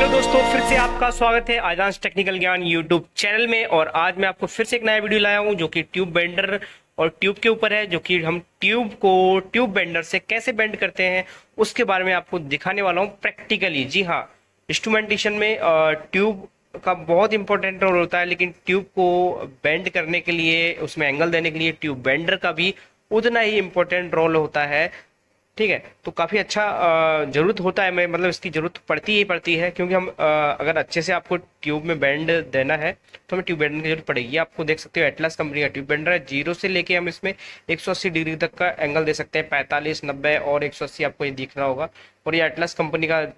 Hello दोस्तों, फिर से आपका स्वागत है आजांश टेक्निकल ज्ञान यूट्यूब चैनल में। और आज मैं आपको फिर से एक नया वीडियो लाया हूं जो कि ट्यूब बेंडर और ट्यूब के ऊपर है, जो कि हम ट्यूब को ट्यूब बेंडर से कैसे बेंड करते हैं उसके बारे में आपको दिखाने वाला हूं प्रैक्टिकली। जी हाँ, इंस्ट्रूमेंटेशन में ट्यूब का बहुत इंपॉर्टेंट रोल होता है, लेकिन ट्यूब को बेंड करने के लिए, उसमें एंगल देने के लिए ट्यूब बेंडर का भी उतना ही इम्पोर्टेंट रोल होता है। ठीक है, तो काफी अच्छा जरूरत होता है, मैं मतलब इसकी जरूरत पड़ती ही पड़ती है, क्योंकि हम अगर अच्छे से आपको ट्यूब में बैंड देना है तो हमें ट्यूब बेंडर की जरूरत पड़ेगी। आपको देख सकते हो एटलस कंपनी का ट्यूब बेंडर है। जीरो से लेके हम इसमें 180 डिग्री तक का एंगल दे सकते हैं, 45, 90 और 180 आपको ये दिख रहा होगा। और ये एटलस कंपनी का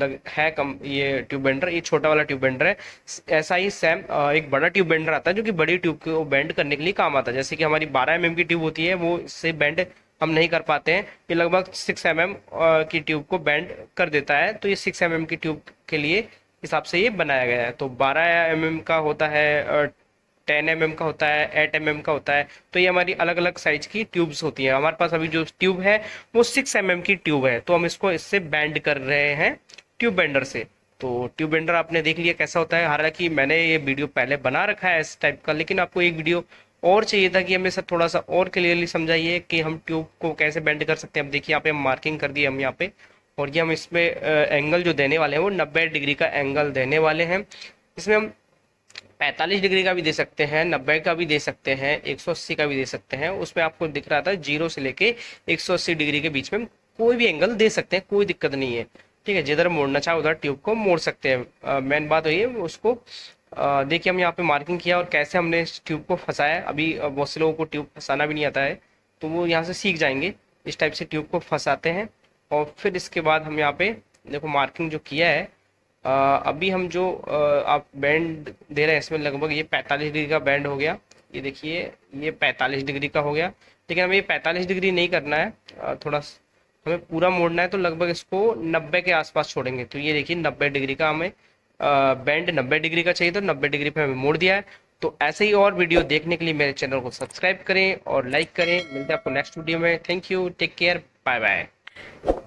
ये ट्यूब बेंडर, ये छोटा वाला ट्यूब बेंडर है। ऐसा ही सेम एक बड़ा ट्यूब बेंडर आता है जो कि बड़ी ट्यूब को बेंड करने के लिए काम आता है। जैसे कि हमारी 12 mm की ट्यूब होती है, वो इससे बेंड हम नहीं कर पाते हैं। ये लगभग 6 mm की ट्यूब को बेंड कर देता है, तो ये 6 mm की ट्यूब के लिए हिसाब से ये बनाया गया है। तो 12 mm का होता है, 10 mm का होता है, 8 mm का होता है। तो ये हमारी अलग अलग साइज की ट्यूब्स होती हैं। हमारे पास अभी जो ट्यूब है वो 6 mm की ट्यूब है, तो हम इसको इससे बेंड कर रहे हैं ट्यूब बेंडर से। तो ट्यूब बेंडर आपने देख लिया कैसा होता है। हालांकि मैंने ये वीडियो पहले बना रखा है इस टाइप का, लेकिन आपको एक वीडियो और चाहिए था कि हमें सब थोड़ा सा और क्लियरली समझाइए कि हम ट्यूब को कैसे बेंड कर सकते हैं। अब देखिए यहाँ पे हम मार्किंग कर दी हम यहाँ पे, और ये हम इसमें एंगल जो देने वाले हैं वो 90 डिग्री का एंगल देने वाले हैं। इसमें हम 45 डिग्री का भी दे सकते हैं, 90 का भी दे सकते हैं, 180 का भी दे सकते हैं। उसमें आपको दिख रहा था 0 से लेके 180 डिग्री के बीच में हम कोई भी एंगल दे सकते हैं, कोई दिक्कत नहीं है। ठीक है, जिधर मोड़ना चाहे उधर ट्यूब को मोड़ सकते हैं। मेन बात वही है उसको देखिए हम यहाँ पे मार्किंग किया और कैसे हमने इस ट्यूब को फंसाया। अभी बहुत से लोगों को ट्यूब फंसाना भी नहीं आता है, तो वो यहाँ से सीख जाएंगे। इस टाइप से ट्यूब को फंसाते हैं और फिर इसके बाद हम यहाँ पे देखो मार्किंग जो किया है। अभी हम जो आप बैंड दे रहे हैं इसमें लगभग ये 45 डिग्री का बैंड हो गया। ये देखिए ये 45 डिग्री का हो गया, लेकिन हमें ये 45 डिग्री नहीं करना है, थोड़ा हमें पूरा मोड़ना है। तो लगभग इसको 90 के आसपास छोड़ेंगे। तो ये देखिए 90 डिग्री का हमें बैंड 90 डिग्री का चाहिए, तो 90 डिग्री पे हमें मोड़ दिया है। तो ऐसे ही और वीडियो देखने के लिए मेरे चैनल को सब्सक्राइब करें और लाइक करें। मिलते हैं आपको नेक्स्ट वीडियो में। Thank you, take care, bye bye.